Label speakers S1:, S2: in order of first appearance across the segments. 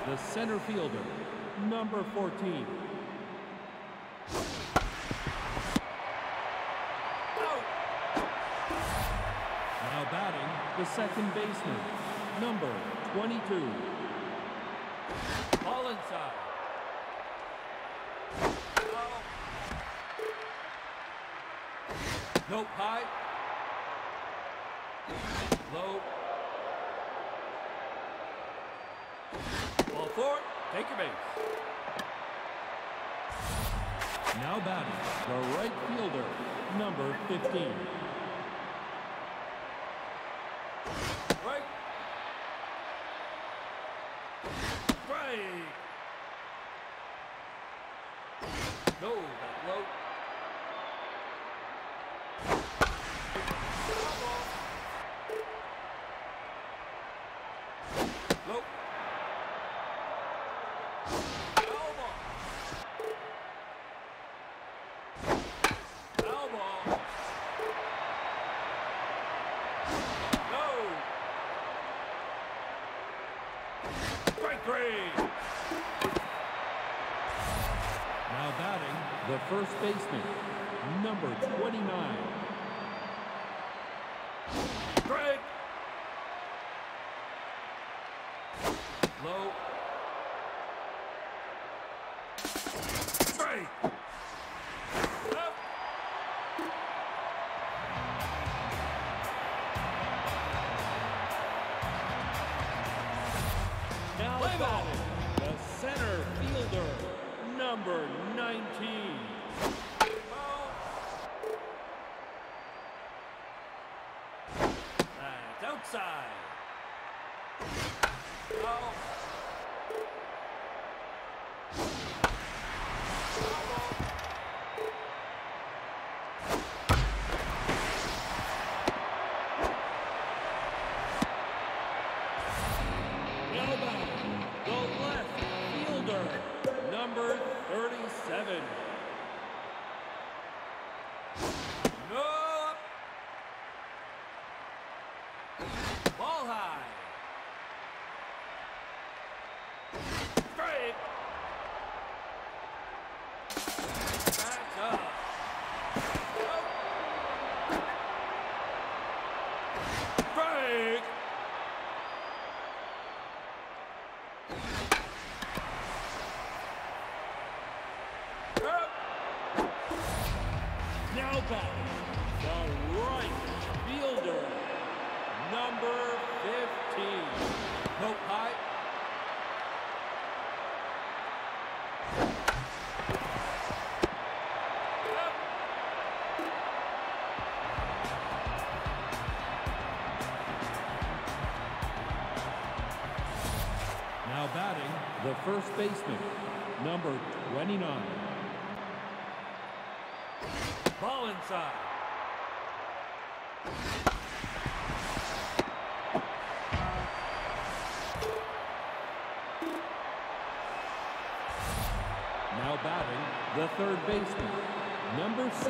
S1: the center fielder, number 14. Now batting, the second baseman, number 22.
S2: Ball inside. Nope, high. Low. Ball four, take your base.
S1: Now batting, the right fielder, number 15.
S2: Right. Strike. No, that's low. Low. Foul ball. Foul ball. No. Strike three.
S1: Now batting, the first baseman, number 29.
S2: Strike. Low. Strike. Up.
S1: Now
S2: Play ball.
S1: batting, the center fielder, number 19.
S2: Ball. That's outside. Foul. Foul ball.
S1: Now batting, the left fielder, number 37.
S2: No. Ball high. Strike. That's up. Out. Strike. Up.
S1: Now batting, the right fielder, number 15.
S2: Nope, high. Up.
S1: Now batting, the first baseman, number 29.
S2: Ball inside.
S1: Now batting, the third baseman, number 6.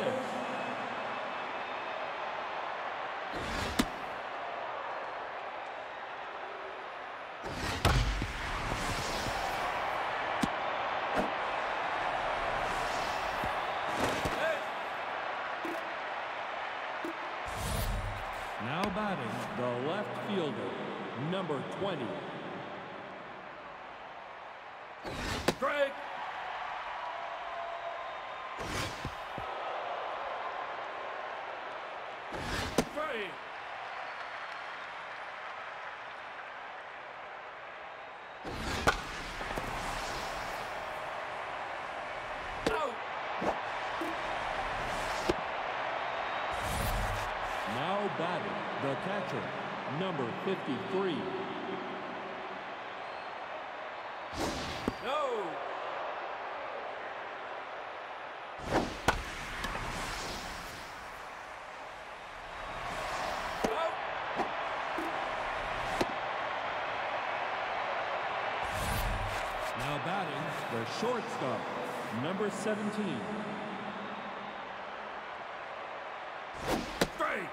S2: Hey.
S1: Now batting, the left fielder, number 20.
S2: Strike. Strike. Out.
S1: Now batting, the catcher, number 53.
S2: No. Out.
S1: Now batting, the shortstop, number 17.
S2: Strike.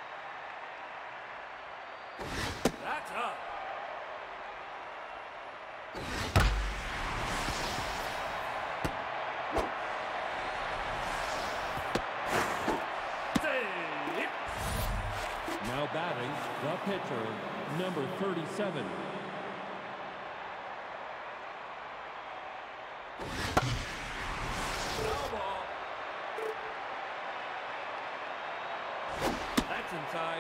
S2: That's up.
S1: 27.
S2: Foul ball. That's inside.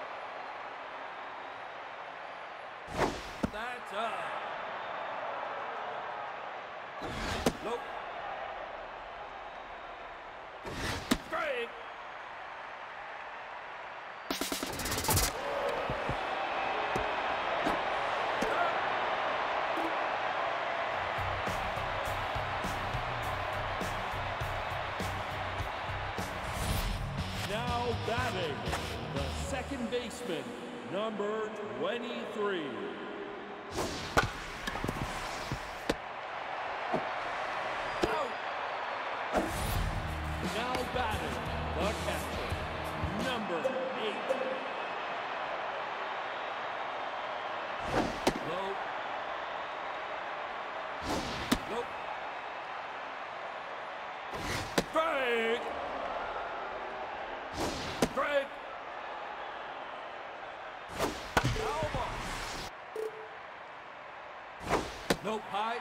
S2: That's up. Nope. Strike.
S1: Now batting, the second baseman, number 23.
S2: Out.
S1: Now batting, the catcher, number 8.
S2: Low. Nope. Strike. Strike. Foul ball. Nope. High.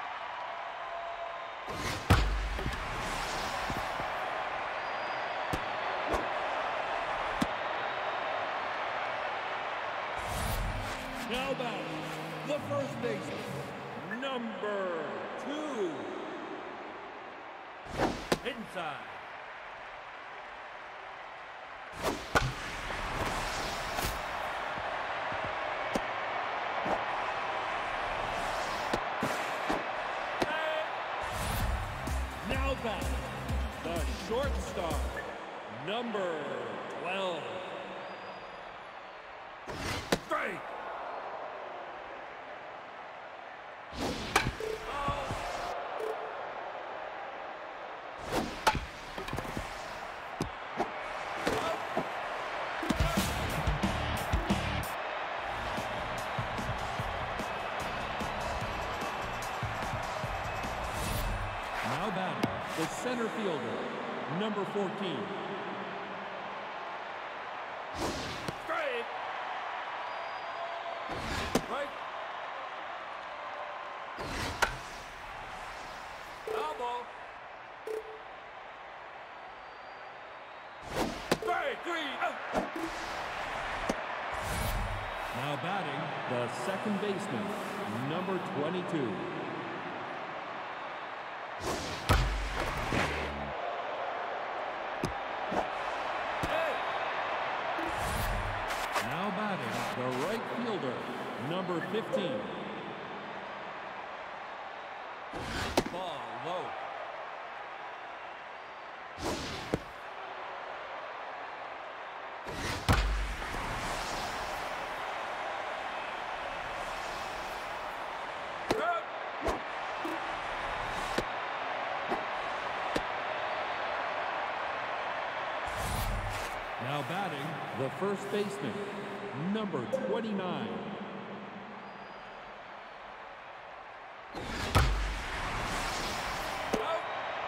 S1: Now batting, the first baseman, number 2.
S2: Inside.
S1: Now batting, the shortstop, number 12.
S2: Strike.
S1: Now batting, the center fielder, number 14.
S2: Strike. Right. Foul ball. Strike. 3 out.
S1: Now batting, the second baseman, number 22.
S2: Hey.
S1: Now batting, the right fielder, number 15.
S2: Ball low. Up.
S1: Now batting, the first baseman, number 29.
S2: Out.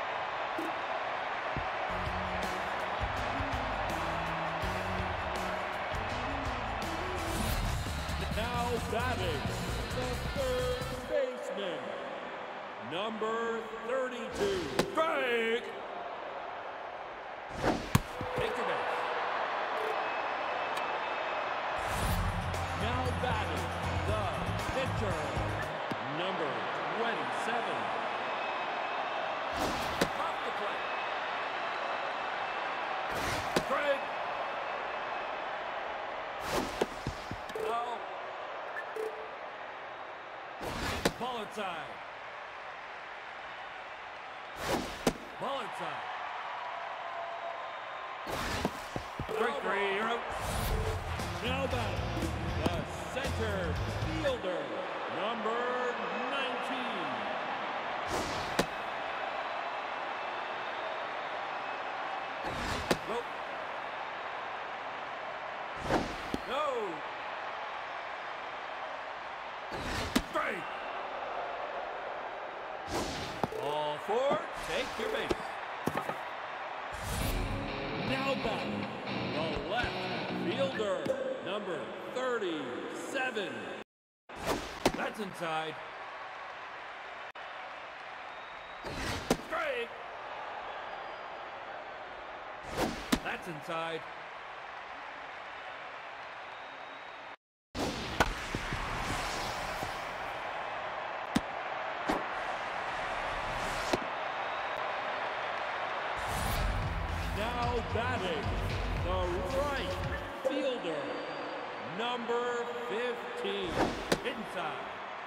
S1: Now batting, the third baseman, number 32.
S2: Strike. Take your base.
S1: Now batting, the pitcher, number 27.
S2: Off the plate. Strike. Foul. Ball inside. Ball inside. Strike 3, you're out.
S1: Now batting, the center fielder, number 19.
S2: Nope. No. Strike. All four, take your base.
S1: Now batting, the left fielder.
S2: fielder, number 37. That's inside. Strike. That's inside. Now batting, the right fielder, number 15. Inside.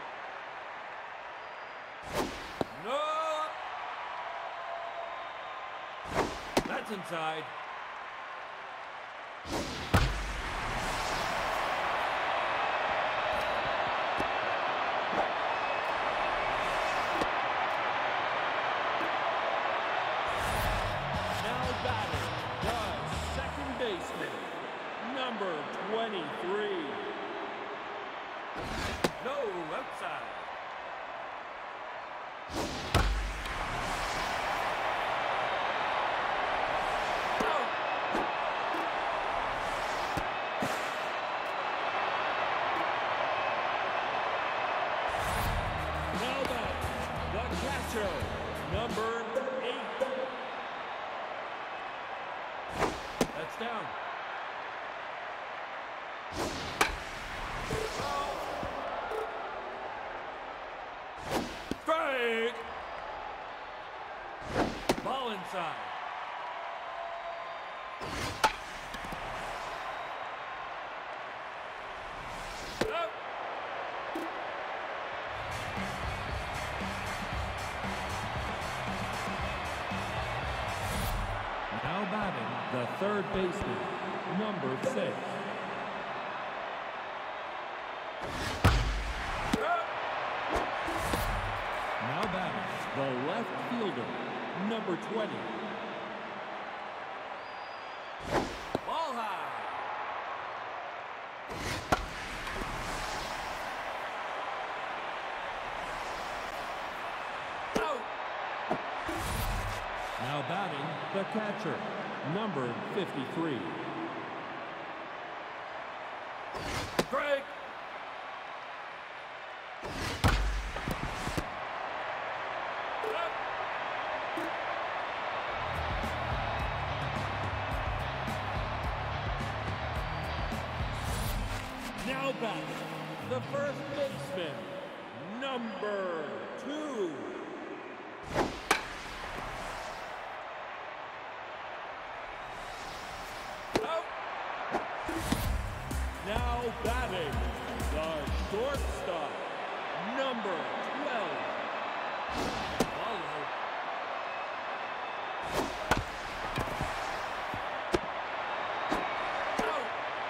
S2: No. That's inside. Now batting, the second baseman, number 23. No, outside. Now batting, the catcher, number 8. That's down. Strike! Ball inside. Up.
S1: Now batting, the third baseman, number 6. Now batting, the left fielder, number 20.
S2: Ball high. Out.
S1: Now batting, the catcher, number 53.
S2: Strike. Up. Now batting, the first baseman, number 2. Out. Now batting, the shortstop, number 12. Ball out. Out.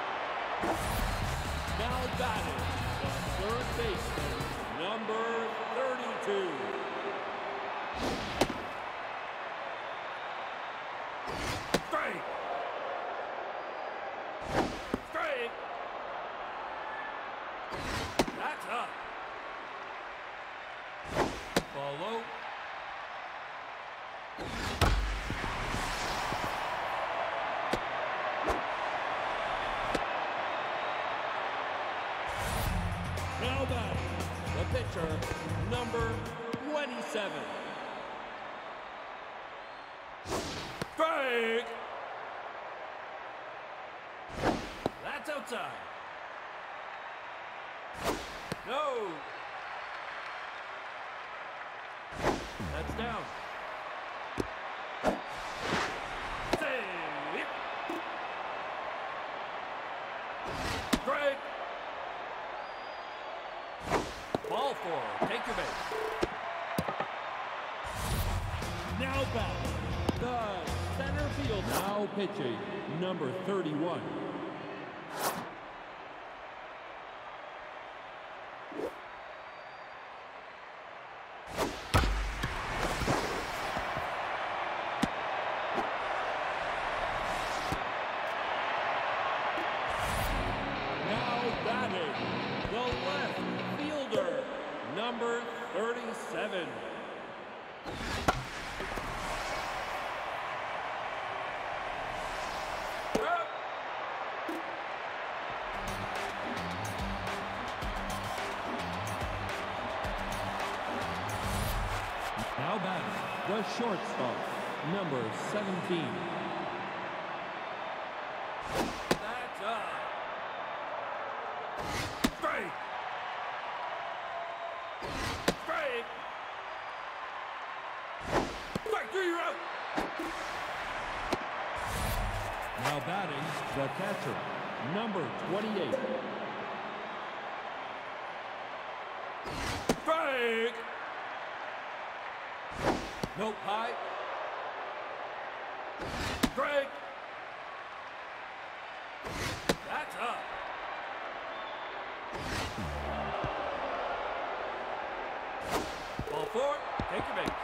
S2: Now batting, the third baseman, number 32. Strike. Strike. That's up. Ball low. Now batting, the pitcher, number 27. Strike. That's outside. No. That's down. Save. Strike. Ball four. Take your base. Now back. The center field.
S1: Now pitching, number 31.
S2: The left fielder, number 37. Up.
S1: the shortstop, number 17.
S2: That's up. Strike. Strike. Strike 3, you're out.
S1: Now batting, the catcher, number 28.
S2: Strike. Nope, high. Strike. That's up. Ball 4, take your base.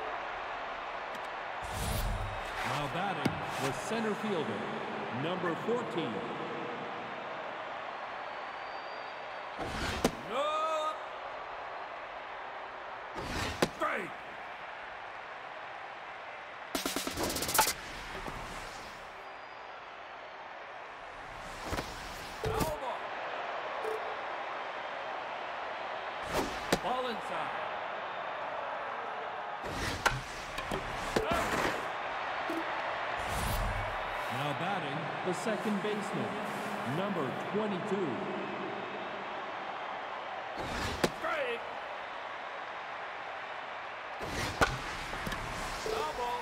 S1: Now batting, the center fielder, number 14.
S2: No. Strike. Foul ball. Ball inside.
S1: Now batting, the second baseman, number 22.
S2: Strike. Foul ball.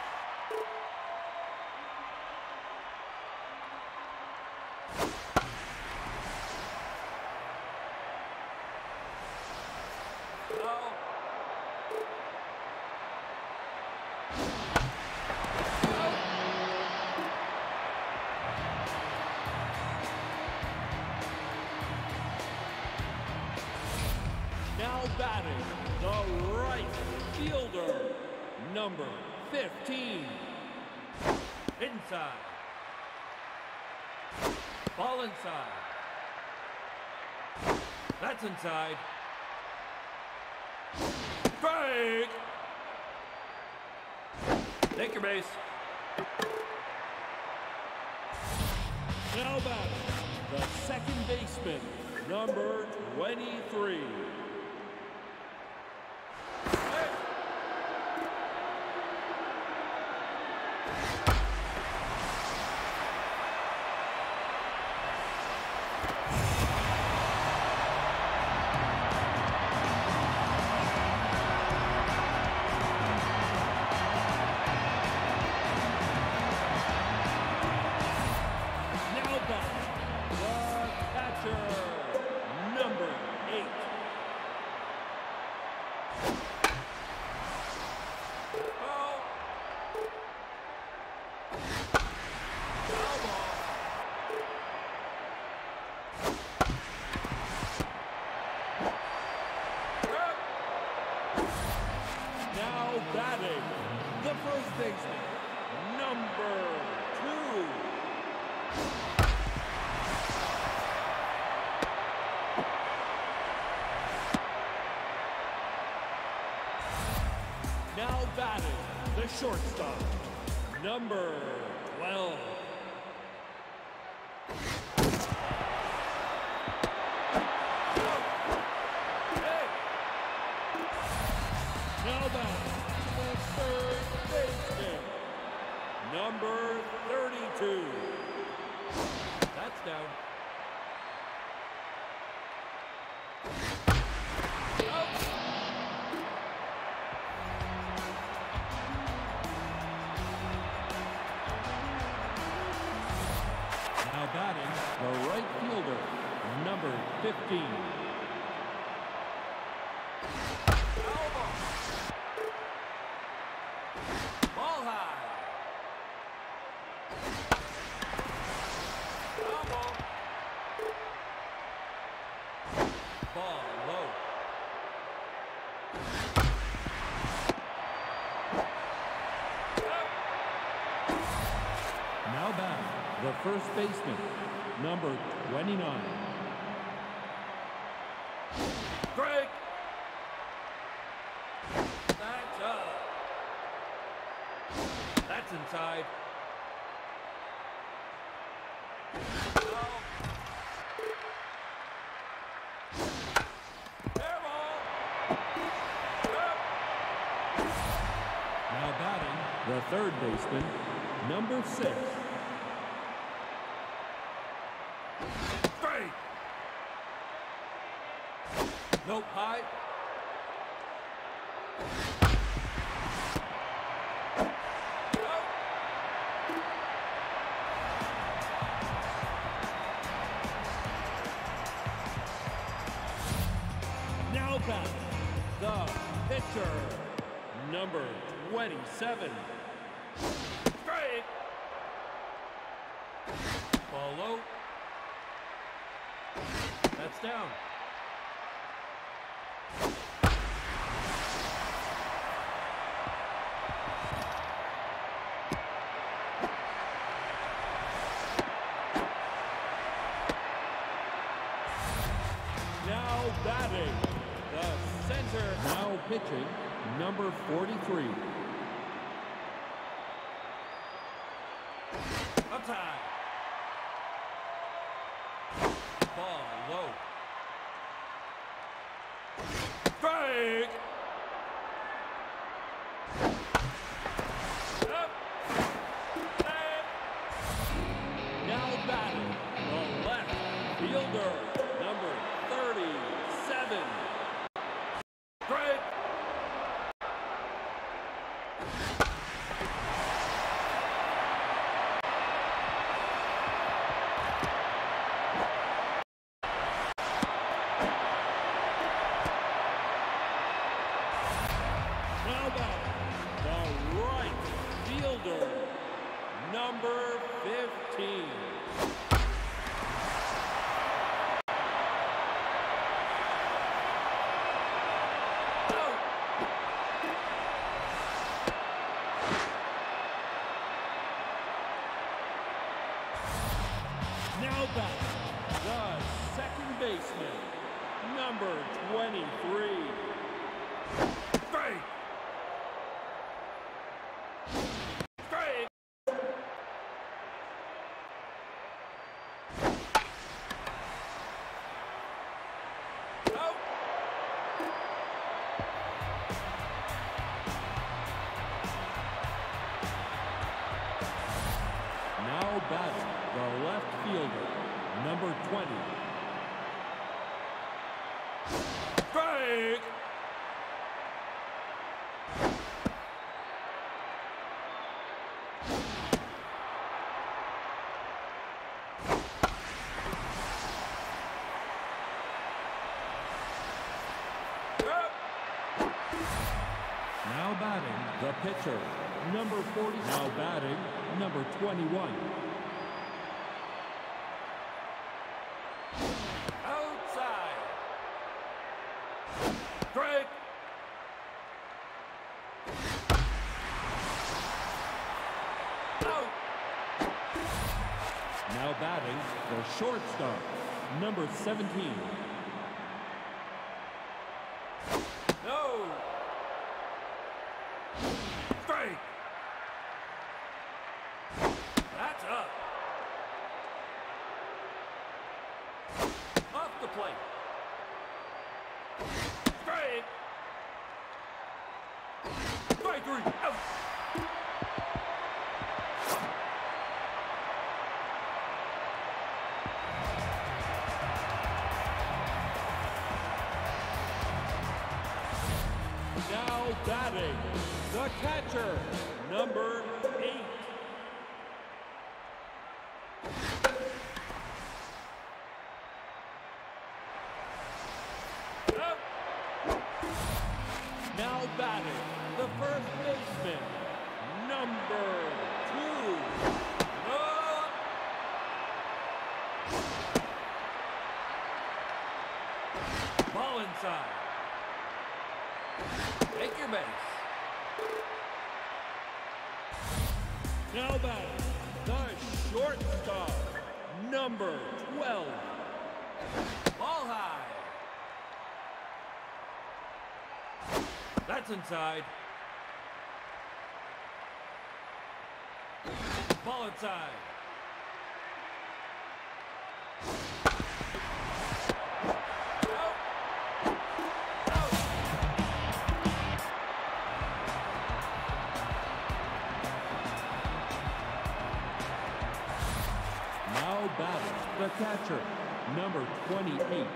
S2: Foul.
S1: Now batting, the right fielder, number 15.
S2: Inside. Ball inside. That's inside. Strike. Take your base.
S1: Now batting, the second baseman, number 23. Number 8.
S2: Foul. Foul ball.
S1: Now batting, the first baseman, number 2. Now batting, the shortstop, number 12. Now batting, the third baseman, number 32. That's down. Now batting, the right fielder, number 15.
S2: Foul ball. Ball high. Foul ball. Ball low.
S1: Now batting, the first baseman, number 29.
S2: Strike. That's up. That's inside. Foul. Fair ball.
S1: third baseman, number 6.
S2: Straight. Nope, high. Now back, the pitcher, number 27. Straight. Ball low. That's down. Now batting, the center.
S1: Now pitching, number 43.
S2: Up high. Ball low. Strike. Up. And now batting, the left fielder, number 37. Strike. Now batting, the right fielder, number 15. Out. Now batting, the second baseman, number 23. Straight. Straight. Out.
S1: Now batting, the left fielder, number 20.
S2: Strike.
S1: Now batting, the pitcher, number 40. Now batting, number 21.
S2: Outside. Strike. Out.
S1: Now batting, the shortstop, number 17.
S2: No. Strike. That's up. Off the plate. Strike. Strike 3. Out. Now batting, the catcher, number 8. Up. Now batting, the first baseman, number 2. Up. Ball inside. Take your base. Now batting, the shortstop, number 12. Ball high. That's inside. Ball inside.
S1: catcher, number 28.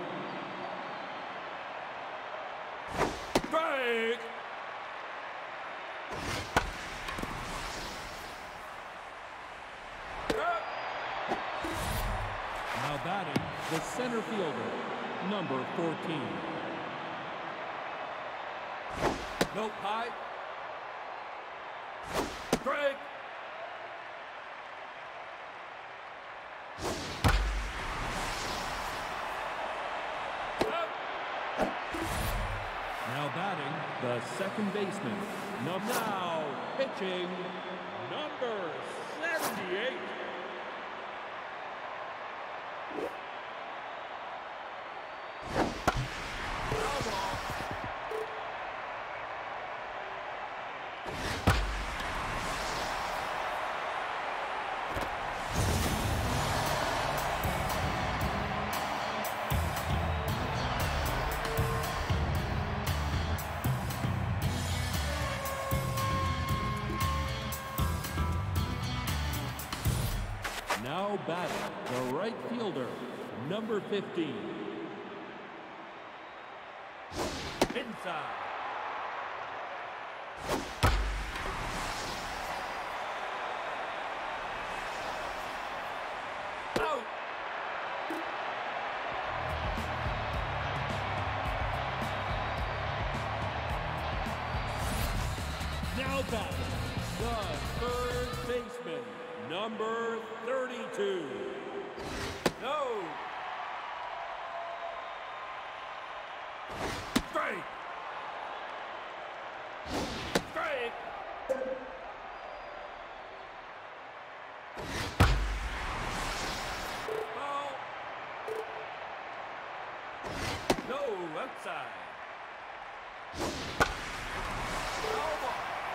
S2: Strike!
S1: Now batting, the center fielder, number 14.
S2: Nope, high. Strike!
S1: Now batting, the second baseman,
S2: Now pitching, number 78. Foul ball.
S1: now batting, the right fielder, number 15.
S2: Inside. Out. Now batting, the third baseman, number 32. No. Strike. Strike. Ball. No, outside. Foul ball.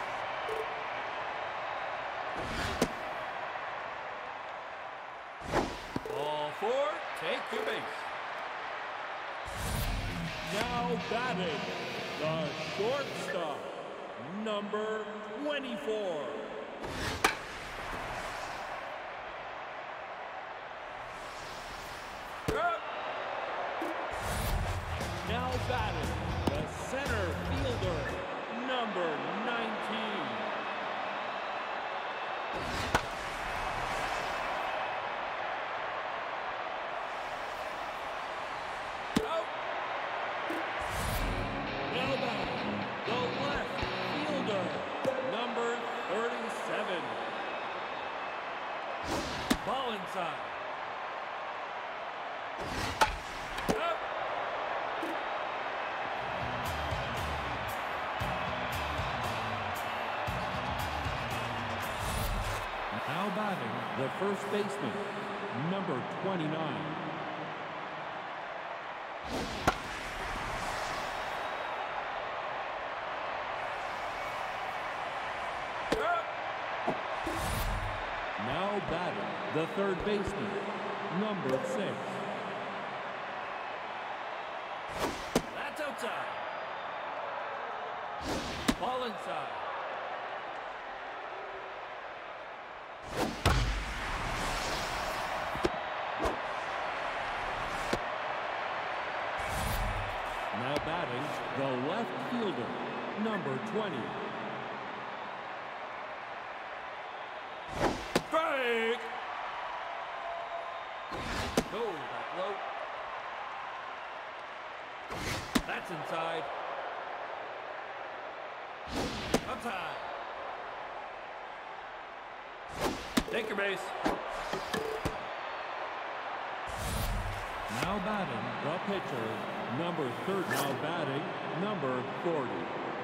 S2: Ball four, take your base. Now batting, the shortstop, number 24. Up. Now batting, the center fielder, number 19. Out. Now batting, the left fielder, number 37. Ball inside. Up.
S1: Now batting, the first baseman, number 29.
S2: Up.
S1: Now batting, the third baseman, number 6.
S2: That's outside. Ball inside.
S1: Now batting, the left fielder, number 20.
S2: Strike! No, that low. That's inside. Outside. Take your base.
S1: Now batting, the pitcher, number 30. Now batting, number 40.